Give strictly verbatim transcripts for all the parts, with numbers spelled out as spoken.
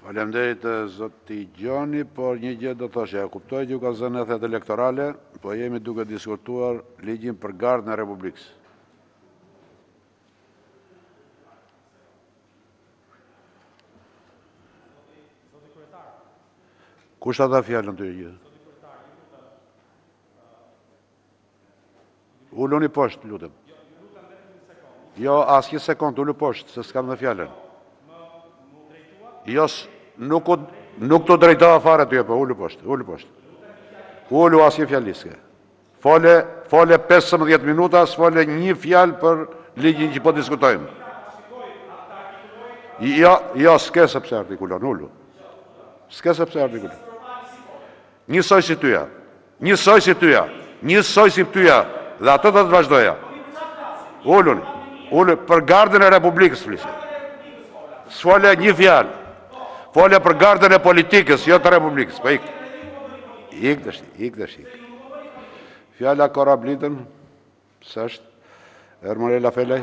Faleminderit zoti Gjoni, por një gjë do thoshe, e kuptoj që ju ka zënë ethet elektorale, po jemi duke diskutuar ligjin për gardën e Republikës. Kush ta dha fjalën ty gjë? Uluni poshtë, lutem. Jo, as një sekund, ulu poshtë, se s'kam dhe fjalën. Jo, nuk, nuk të drejtova fare ty, po ulu poshtë, ulu poshtë. Ulu as një fjaliske. Fole, fole pesëmbëdhjetë minuta, s'fole një fjalë për ligjin që po diskutojmë. Jo, jo, s'ke sepse artikulon, ulu. S'ke sepse artikulon. Njësoj si tyja, njësoj si tyja, njësoj si tyja, dhe atë do të vazhdoja. Ulluni, ulluni, për gardën e Republikës flisë. S'fole një fjalë. Fole për gardën e politikës, jo të Republikës. Pa ikë. Ikë dështi, ikë dështi. Fjalla Korablitën, së është, Ermonela Felaj.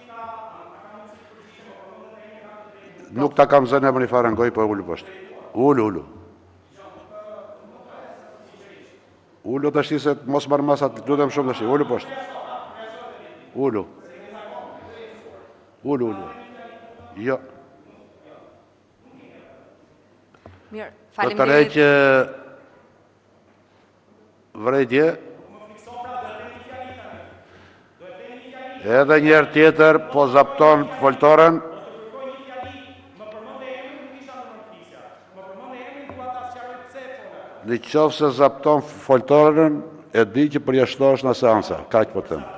Nuk ta kam zënë e më një farë ngoj, po ullu poshtë. Ullu, ullu. Ullu të shti se mos marë masat, lutem shumë të shti. Ullu poshtë. Ullu. Ullu, ullu. Jo. Mirë, Të faleminderit. të rej që vrejtje, edhe njerë tjetër po zapton foltoren, në qofë se zapton foltoren, e di që përjashtosh në seansa, ka që po të temë.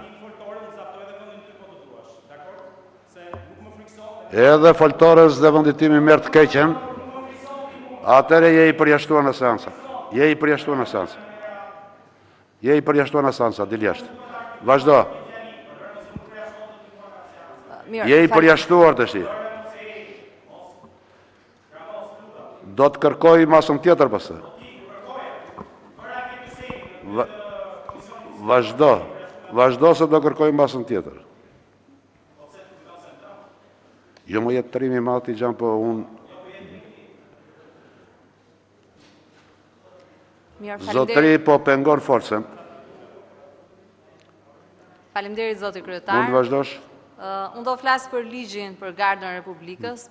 Edhe foltorës dhe vënditimi mërë të keqen, atëre je i përjashtua në seansa. Je i përjashtua në seansa. Je i përjashtua në seansa, dil jashtë. Vazhdo. Mirë, Je i fal- përjashtuar të shti. Do të kërkoj masën tjetër pësë. Va- Vazhdo. Vazhdo se do kërkoj masën tjetër. Jo më jetë trimi mati gjanë, po unë Mirë, faleminderit. zotëri po pengon forcen. Faleminderit zoti Mund të kryetar. vazhdosh? Ë, unë do flas për ligjin për Gardën e Republikës.